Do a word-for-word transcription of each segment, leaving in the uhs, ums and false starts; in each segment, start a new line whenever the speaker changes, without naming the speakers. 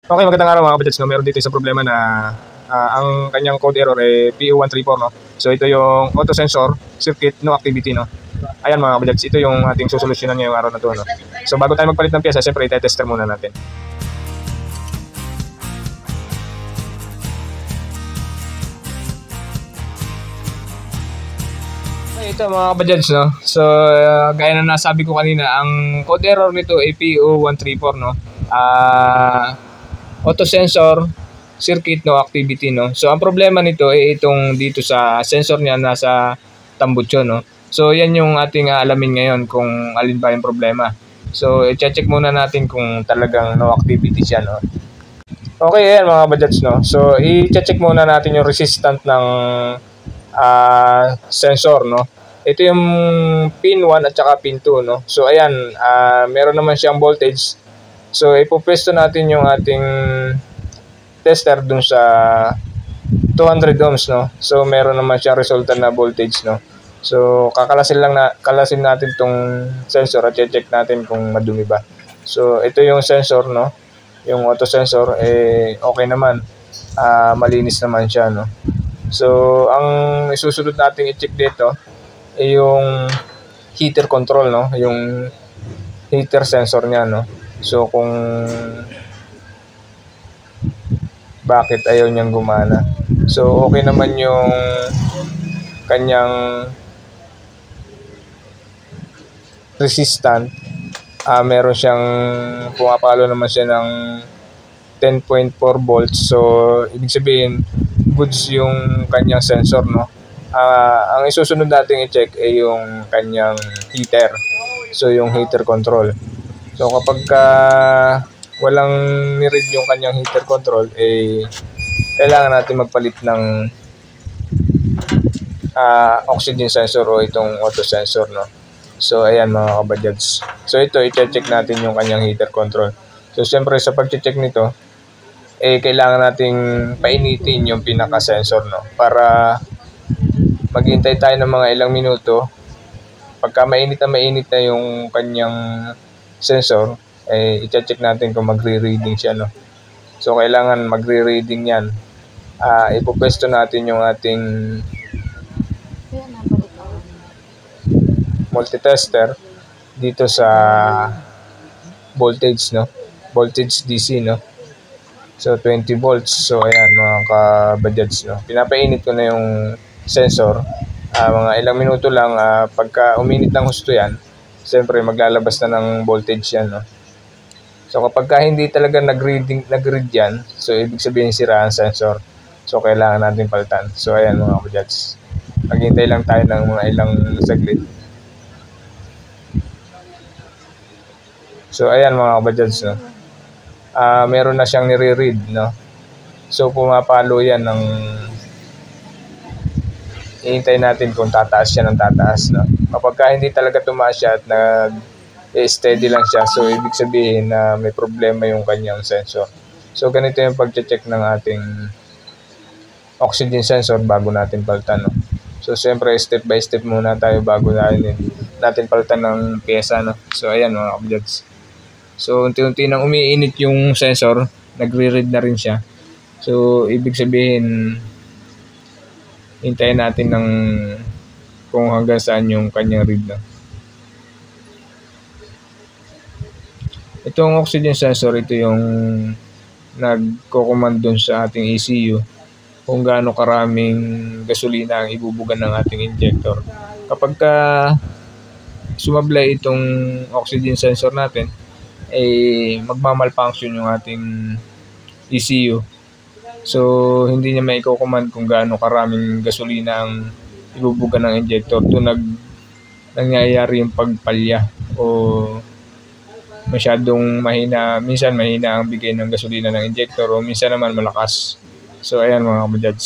Okay, magandang araw mga kabadyads, no? Meron dito isang problema na uh, ang kanyang code error ay P O one three four, no? So ito yung auto sensor circuit no activity, no? Ayan mga kabadyads, ito yung ating susolusyonan ngayong araw na to, no? So bago tayo magpalit ng pyesa, siyempre i-tester muna natin. Okay, ito mga kabadyads, no? So uh, gaya na nasabi ko kanina, ang code error nito ay P O one three four, no? Ah... Uh, auto sensor circuit no activity, no. So ang problema nito ay itong dito sa sensor niya nasa tambutso, no. So yan yung ating aalamin ngayon kung alin ba yung problema. So i-check muna natin kung talagang no activity siya, no. Okay, ayan mga kabadyads, no. So i-check muna natin yung resistant ng uh, sensor, no. Ito yung pin one at saka pin two, no. So ayan, uh, meron naman siyang voltage. So ipopwesto natin yung ating tester dun sa two hundred ohms, no. So meron naman siyang resultant na voltage, no. So kakalasin lang na kalasin natin tong sensor at check natin kung madumi ba. So ito yung sensor, no. Yung auto sensor eh okay naman. Uh, malinis naman siya, no. So ang isusunod nating i-check dito ay yung heater control, no. Yung heater sensor niya, no. So kung bakit ayaw niyang gumana. So okay naman yung kanyang resistant. Uh, meron siyang pumapalo naman siya ng ten point four volts. So ibig sabihin goods yung kanyang sensor, no. Uh, ang isusunod natin i-check ay yung kanyang heater. So yung heater control. So kapag uh, walang ni-read yung kanyang heater control, eh kailangan natin magpalit ng uh, oxygen sensor o itong auto sensor, no. So ayan mga kabadyads. So ito i-check natin yung kanyang heater control. So siyempre sa pag-check nito, eh kailangan nating painitin yung pinaka sensor, no, para maghintay tayo ng mga ilang minuto. Pagka mainit na mainit na yung kanyang sensor, eh i-check natin kung magre-reading siya, no. So kailangan magre-reading yan. Ah, uh, ipopwesto natin yung ating multitester dito sa voltage, no. Voltage D C, no. So twenty volts. So ayan mga kabadyads, no. Pinapainit ko na yung sensor. Uh, mga ilang minuto lang, uh, pagka uminit ng husto yan, siyempre maglalabas na ng voltage yan, no. So kapag ka hindi talaga nag-reading, nag-read yan, so ibig sabihin sira ang sensor. So kailangan natin palitan. So ayan mga kabadyads. Maghintay lang tayo ng mga ilang saglit. So ayan mga kabadyads, no. Uh, meron na siyang nire-read, no. So pumapalo yan ng ihintay natin kung tataas siya ng tataas, no. Kapag ka hindi talaga tumaas siya at nag-steady lang siya, so ibig sabihin na may problema yung kanyang sensor. So ganito yung pag-check ng ating oxygen sensor bago natin palitan, no. So siyempre step by step muna tayo bago natin, natin palitan ng pyesa, no. So ayan mga kabadyads. So unti-unti nang umiinit yung sensor, nagre-read na rin siya. So ibig sabihin hintayin natin ng kung hanggang saan yung kanyang read, no. Itong oxygen sensor, ito yung nagko-command dun sa ating E C U kung gaano karaming gasolina ang ibubugan ng ating injector. Kapag ka sumablay itong oxygen sensor natin, eh magmamalfunction yung ating E C U. So hindi niya mai-command kung gaano karaming gasolina ang ibubugan ng injector. Doon nag nangyayari yung pagpalya o masyadong mahina, minsan mahina ang bigay ng gasolina ng injector o minsan naman malakas. So ayan mga kabadyads.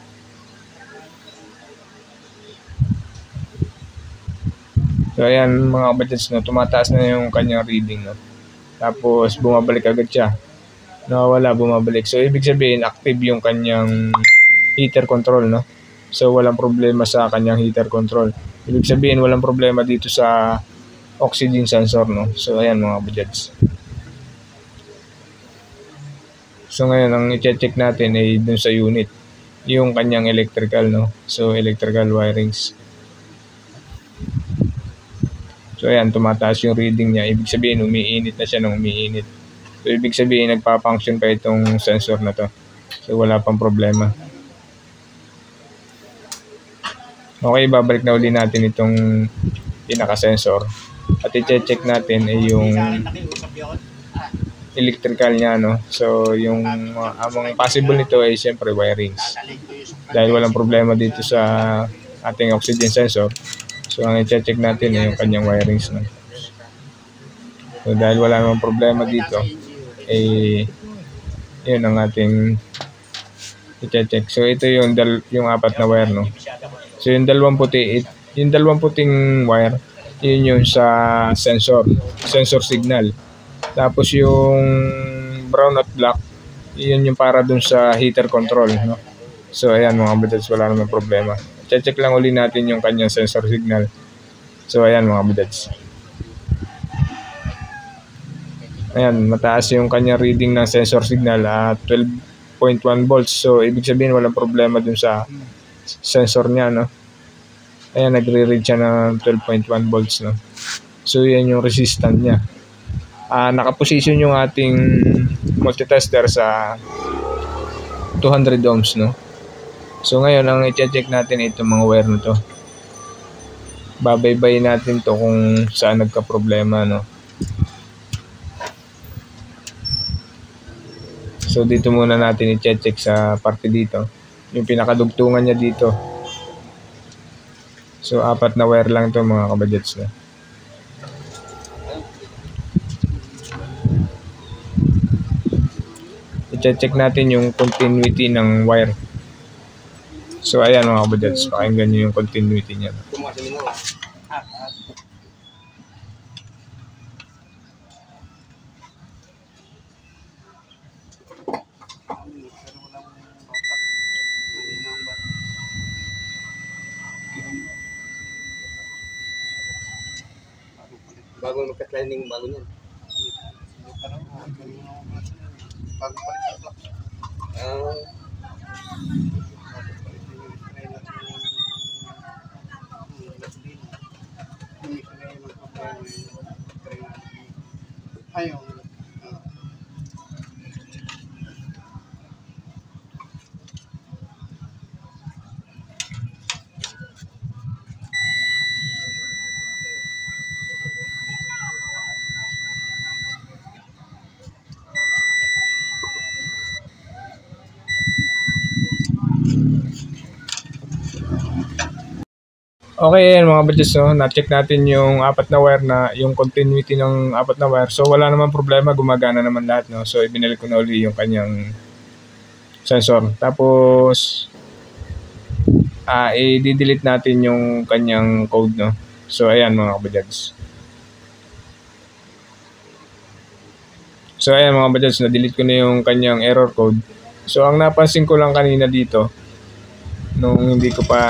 So ayan mga kabadyads, no, tumataas na yung kanyang reading, no. Tapos bumabalik agad siya. Nawawala, bumabalik. So ibig sabihin active yung kanyang heater control, no. So walang problema sa kanyang heater control. Ibig sabihin walang problema dito sa oxygen sensor, no. So ayan mga kabadyads. So ngayon ang i-check natin ay dun sa unit, yung kanyang electrical, no? So electrical wirings. So ayan, tumataas yung reading niya. Ibig sabihin umiinit na siya ng umiinit. So ibig sabihin nagpa-function pa itong sensor na to. So wala pang problema. Okay, babalik na uli natin itong pinaka-sensor. At i-check natin ay yung electrical niya, no? So yung uh, among possible nito ay siyempre wirings. Dahil walang problema dito sa ating oxygen sensor. So ang i-check natin ay yung kanyang wirings, no? So dahil wala namang problema dito, eh yun ang ating i-check. So ito yung dal yung apat na wire, no? So yung dalawang puti, it, yung dalawang puting wire, yun yung sa sensor, sensor signal. Tapos yung brown at black, yun yung para dun sa heater control, no? So ayan mga budads, wala namang problema. Check lang uli natin yung kanyang sensor signal. So ayan mga budads. Ayan, mataas yung kanyang reading ng sensor signal at twelve point one volts. So ibig sabihin walang problema dun sa sensor niya, no? Ayan, nagre-read siya ng twelve point one volts, no? So yan yung resistance niya. Uh, nakaposition yung ating multitester sa two hundred ohms, no? So ngayon ang i-check natin itong mga wire na to. Babaybayin natin to kung saan nagka-problema, no? So dito muna natin i-check sa parte dito, yung pinakadugtungan niya dito. So apat na wire lang to mga kabadgets, no? I-check natin yung continuity ng wire. So ayan mga kabadgets, pakinggan nyo yung continuity niya, no?
Bago magka-trending, bago niyan. Bago palit sa Ah. Ayaw.
Okay, yan mga budgets, no? Na-check natin yung apat na wire na, yung continuity ng apat na wire. So wala naman problema, gumagana naman lahat, no? So ibinalik ko na uli yung kanyang sensor. Tapos ah uh, i-delete natin yung kanyang code, no? So ayan mga budgets. So ayan mga budgets, na-delete ko na yung kanyang error code. So ang napansin ko lang kanina dito, nung hindi ko pa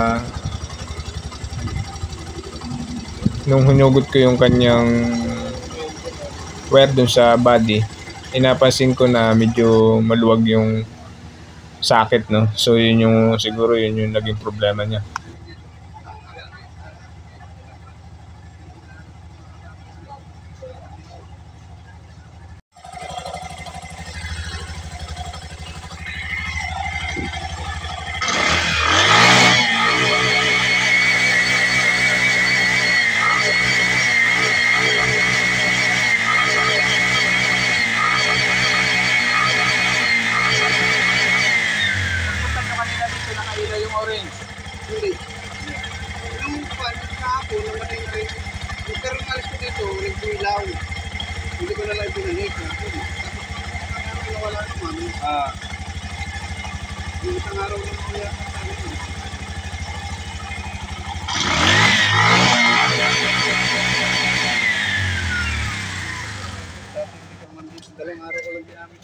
nung hunugot ko yung kanyang wire dun sa body, inapansin ko na medyo maluwag yung socket, no? So yun yung siguro yun yung naging problema niya.
Hindi. Yung pan, kahapon, namatay ko rin. Yung terminals ko dito, nag-ilaw. Hindi ko na lang pinanik. Tapos, nawala naman. Ah. Yung isang araw na ako yan. Dalawang araw ko lang ginamit.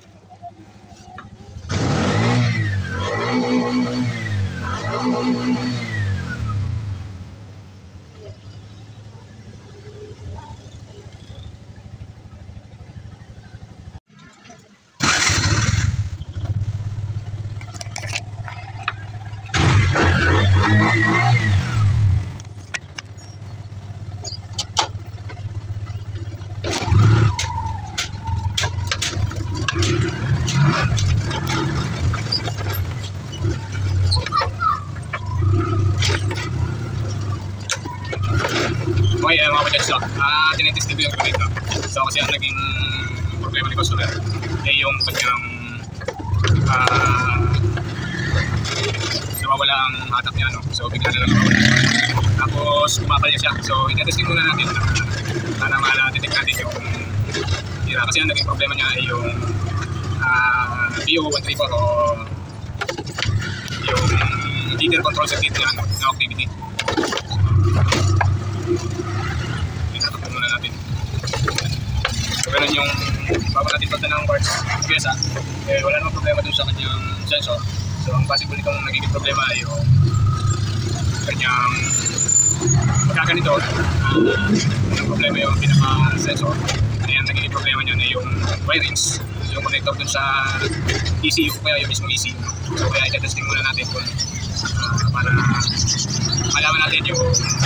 Okay, uh, mga budgets, so, uh, tinitesting ko yung ganito. So, kasi ang naging problema ni customer ay yung kanyang uh, nawawala ang hatak niya, no? So, bigla na lang nawawala. Tapos, kumapal niya siya. So, tinitesting muna natin para ma-detect natin yung tira. Kasi ang naging problema niya ay yung uh, B O one three four o yung heater control circuit niya, no? No activity. So, ganun yung bago natin pagda ng parts pyesa, eh, wala namang problema dun sa kanyang sensor. So, ang possible itong nagiging problema ay yung kanyang pagkaganito, uh, yung problema yung pinaka-sensor. Kaya ang nagiging problema niya na yung wirings, yung connector dun sa E C U, kaya yung mismo E C U. So, kaya i-testing muna natin kung uh, para malaman natin yung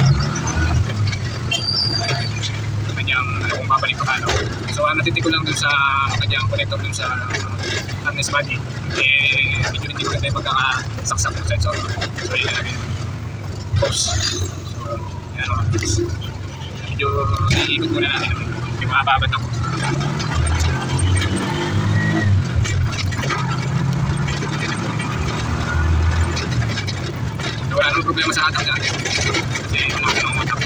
kanyang kung babalik pa paano. So, ang natitik ko lang dun sa kanyang connector dun sa harness body, eh, medyo hindi maganda yung pagkakasaksak ng sensor. So, yun na natin. Pause. So, yan o. Medyo iikot muna natin yung mga babat ako. So, wala namang problema sa hatak natin. Kasi, wala namang hatak.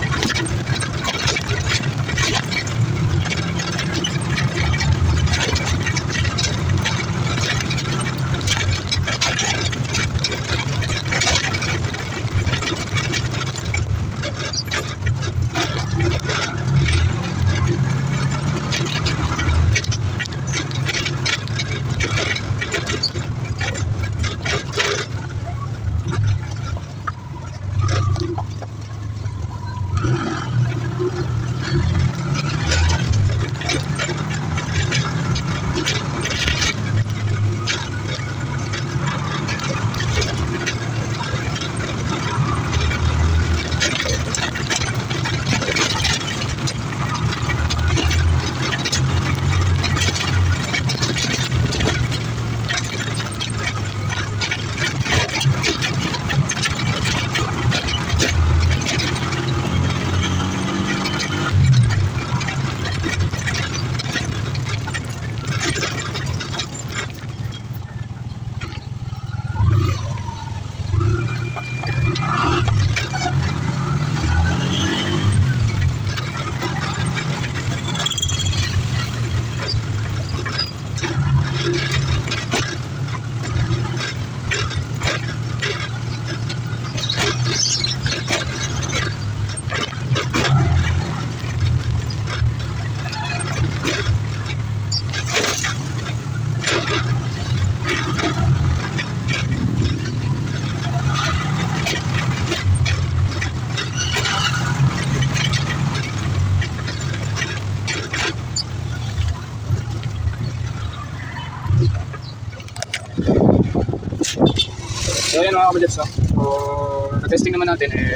So ayan mga kabadjets, no? So na-testing naman natin, eh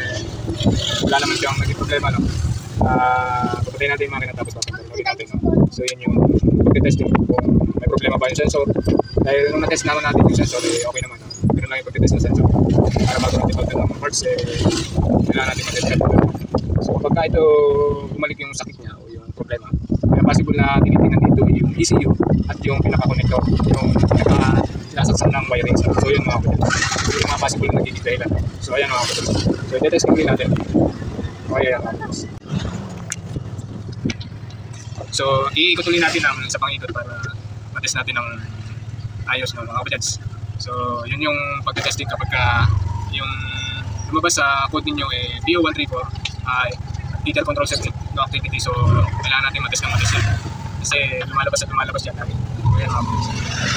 wala naman siyang naging problema, no? Uh, Pagpatay natin yung makina tapos papagpagpagin natin, no? So yun yung pagtitesting kung may problema ba yung sensor. Dahil nung na-test naman natin yung sensor, eh okay naman, no? Pero lang yung pagtitest ng sensor para bago natin pagpatay ng parts, eh kailangan natin mag-test. So kapag ka ito bumalik yung sakit niya o yung problema, kaya possible na tinitingnan dito yung E C U at yung pinaka-connector, yung pinaka-sinasaksak ng wiring. So yun mga kapatid, yung mga possible na nagiging dahilan. So ayan mga kapatid, so i-testing din natin. Okay yan mga kapatid. So iikot ulit natin ang sa pang-ikot para matest natin ng ayos ng mga kapatid. So yun yung pag-testing kapag ka yung lumabas sa code ninyo eh B O one three four uh, heater control circuit no activity. So kailangan natin matest ng matest yan kasi lumalabas at lumalabas yan natin. So yan mga kapatid.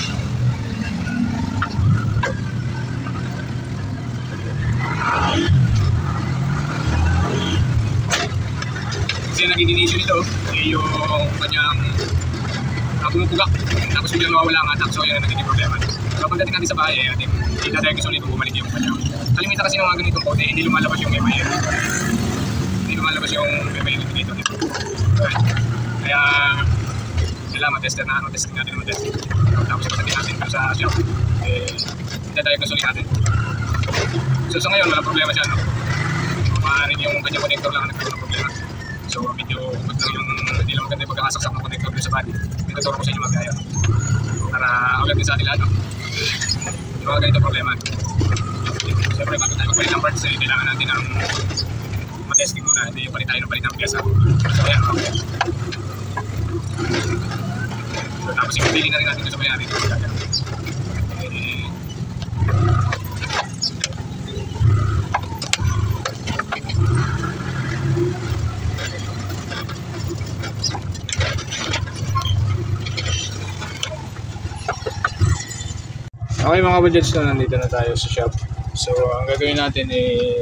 Kasi nagiging issue nito eh yung kanyang uh, pumupugak tapos biglang nawawala ang atak. So yan ang nagiging problema. So pagdating natin sa bahay, eh, ating itadiagnose ulit kung bumalik yung kanyang. Kalimitan kasi ng mga ganitong code, eh, hindi lumalabas yung M I L. Hindi lumalabas yung M I L indicator nito. Right. Kaya, kailangan matester na, matester natin naman din. Tapos pagdating natin sa shop, eh, itadiagnose ulit natin. So sa ngayon, walang problema siya, no? Maaaring yung kanyang connector lang ang nagkaroon ng problema. So medyo pag yung hindi lang maganda yung pagkakasaksak ng connector doon sa body, ituturo ko sa inyo magkaya. Para ulit din sa atin lahat, no? Yung mga ganito problema. Siyempre, bago tayo magpalit ng parts, eh, kailangan natin ang matesting muna. Hindi yung palit tayo ng palit ng pyesa. So ayan, okay. So tapos yung pili na rin natin sa mayari. Eh, Okay mga budgets na, nandito na tayo sa shop. So ang gagawin natin eh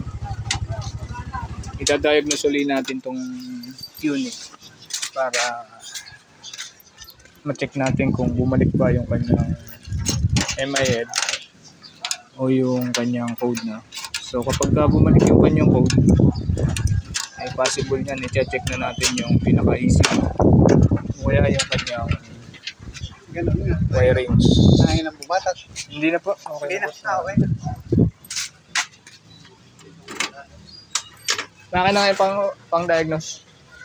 itadiagnose ulit natin tong unit para ma-check natin kung bumalik ba yung kanyang M I L o yung kanyang code na. So kapag bumalik yung kanyang code, ay possible yan, i-check na natin yung pinaka-E C U o kaya yung kanyang
Ganun nga.
wirings.
Nangin ang bumatat.
Hindi na po. Okay
Hindi
na
na.
po.
Ah, okay na.
Bakit na kayo pang, pang diagnose?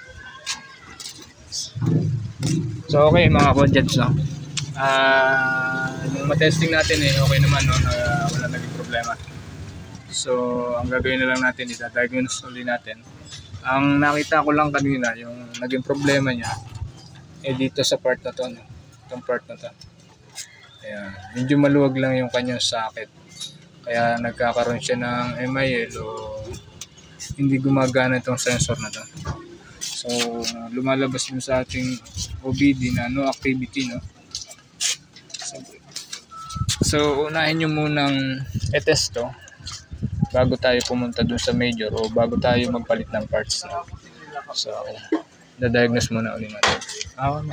So okay mga budgets, no? Ah, yung matesting natin eh, okay naman, no? Na wala naging problema. So ang gagawin na lang natin, ita-diagnose ulit natin. Ang nakita ko lang kanina, yung naging problema niya, eh dito sa part na to, no? Itong part na to. Ayan. Medyo maluwag lang yung kanyang socket. Kaya nagkakaroon siya ng M I L o hindi gumagana itong sensor na to. So lumalabas dun sa ating O B D na no activity, no. So, so unahin nyo munang i-test to bago tayo pumunta dun sa major o bago tayo magpalit ng parts, no? So na-diagnose muna ulit natin. Ah, no.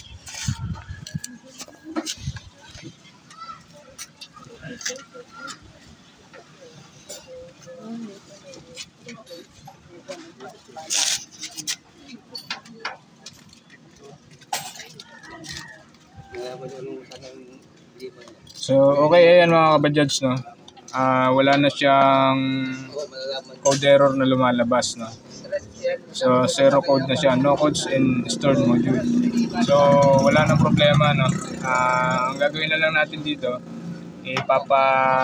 So okay, ayan mga kabadyads, no. Ah, wala na siyang code error na lumalabas, no. So zero code na siya, no codes in stored module. So wala nang problema, no. Ah, ang gagawin na lang natin dito, ipapa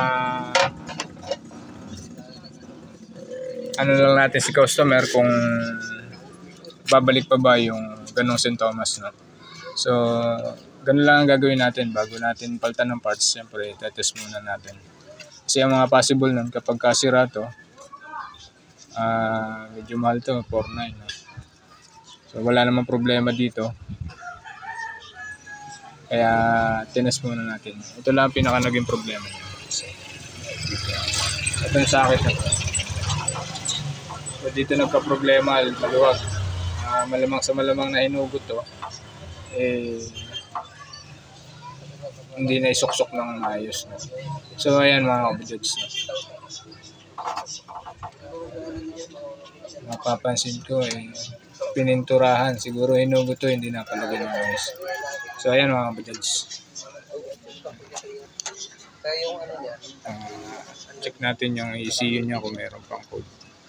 ano lang natin si customer kung babalik pa ba yung ganong sintomas, no. So ganun lang ang gagawin natin bago natin palitan ng parts. Siyempre tetest muna natin kasi ang mga possible nun kapag kasira to, uh, medyo mahal to, four nine, no? So wala namang problema dito, kaya tinest muna natin. Ito lang ang pinaka naging problema niya. So, ito yung sakit na to. So dito nagka-problema, maluwag. Uh, malamang sa malamang na inugot to, eh hindi na isuksok ng maayos, no? So ayan mga kabudyods, no? Mapapansin ko eh pininturahan, siguro hinugot to, hindi na palagay ng maayos. So ayan mga kabudyods, uh, check natin yung E C U nya kung meron pang code.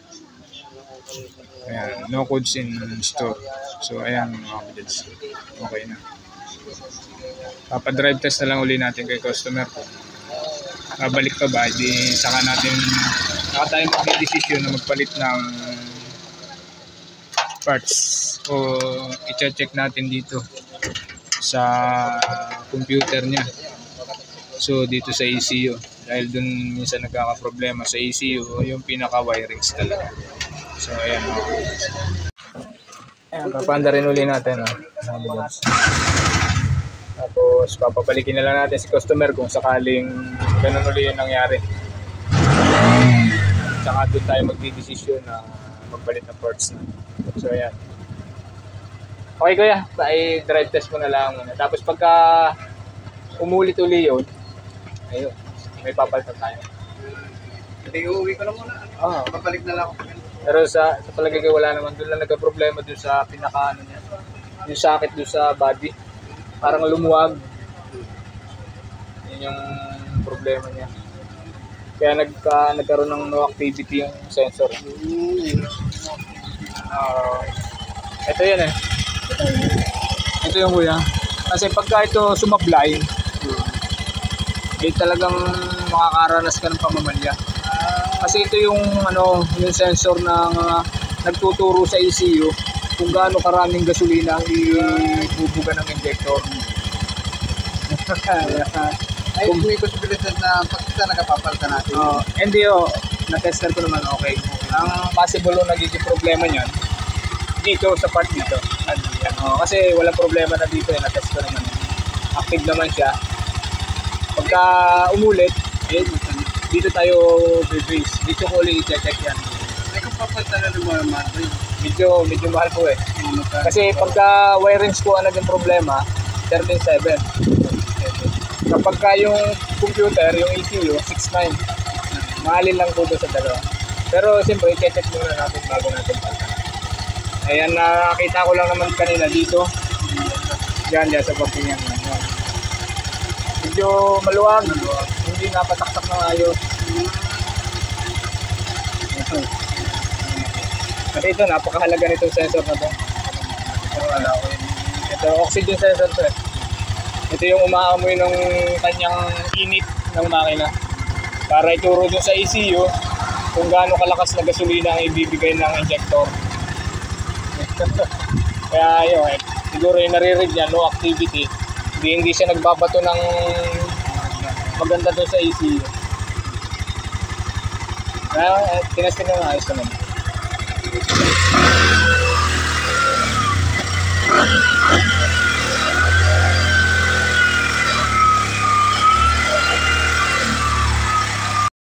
Ayan, no codes in store. So ayan mga kabudyods, okay na. Papa-drive test na lang uli natin kay customer ko. Babalik pa ba? Di saka natin, saka tayo mag-decision na magpalit ng parts o i-check natin dito sa computer niya. So dito sa E C U, dahil dun minsan nagkaka-problema sa E C U o yung pinaka-wirings talaga. So ayan, ayan, papanda rin uli natin, no? Tapos papabalikin na lang natin si customer kung sakaling ganun ulit yung nangyari. Tsaka doon tayo magdidesisyon na magpalit ng parts na. So ayan. Okay kuya, i-drive test mo na lang muna. Tapos pagka umulit uli yun, Ayun, may papalitan tayo.
Hindi, uuwi ko na muna.
Oo.
Babalik na lang ako.
Pero sa, sa palagay ko wala naman, doon lang nagka-problema doon sa pinaka ano niya. Yung sakit doon sa body. Parang lumuwag. Yun yung problema niya. Kaya nagka, nagkaroon ng no activity yung sensor.
Hmm.
Uh, ito yan eh. Ito yung kuya. Kasi pagka ito sumablay, eh talagang makakaranas ka ng pamamalya. Kasi ito yung ano, yung sensor na uh, nagtuturo sa E C U kung gaano karaming gasolina ang ibubuga ng injector.
Ay, may posibilidad na pagkita nagkapapalitan natin.
Uh, hindi oh, na-tester ko naman okay. Ang possible yung nagiging problema niyan dito sa part dito. Uh, kasi walang problema na dito eh, na-test ko naman. Active naman siya. Pagka umulit, eh, dito tayo base. Dito ko ulit i-check yan.
Ay, kung papalitan na ng mga mahal.
Medyo, medyo mahal po eh. Kasi pagka wiring ko ang naging problema, thirteen seven. Kapag ka yung computer, yung E C U, six nine. Mahalin lang po doon sa dalawa. Pero siyempre, i-check muna natin bago natin palitan. Ayan, nakita ko lang naman kanina dito. Diyan, diyan sa pagpinyan. Medyo maluwag. Hindi napataktak ng ayos. Kasi ito, napakahalaga nitong sensor na to. Ito, oxygen sensor to eh. Ito yung umaamoy ng kanyang init ng makina. Para ituro dun sa E C U kung gaano kalakas na gasolina ang ibibigay ng injector. Kaya yun, eh, siguro yung nare-read niya, no activity. Hindi, hindi siya nagbabato ng maganda doon sa E C U. Kaya, eh, tinastin na ayos naman.